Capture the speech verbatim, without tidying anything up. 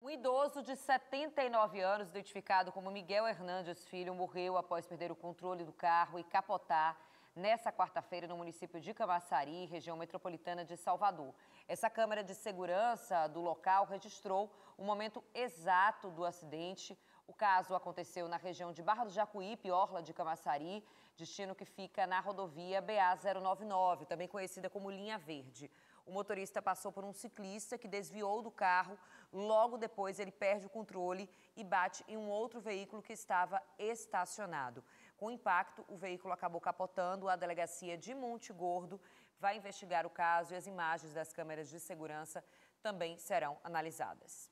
Um idoso de setenta e nove anos, identificado como Miguel Hernandes Filho, morreu após perder o controle do carro e capotar nessa quarta-feira no município de Camaçari, região metropolitana de Salvador. Essa câmera de segurança do local registrou o momento exato do acidente. O caso aconteceu na região de Barra do Jacuípe, orla de Camaçari, destino que fica na rodovia B A zero nove nove, também conhecida como Linha Verde. O motorista passou por um ciclista que desviou do carro. Logo depois, ele perde o controle e bate em um outro veículo que estava estacionado. Com o impacto, o veículo acabou capotando. A delegacia de Monte Gordo vai investigar o caso e as imagens das câmeras de segurança também serão analisadas.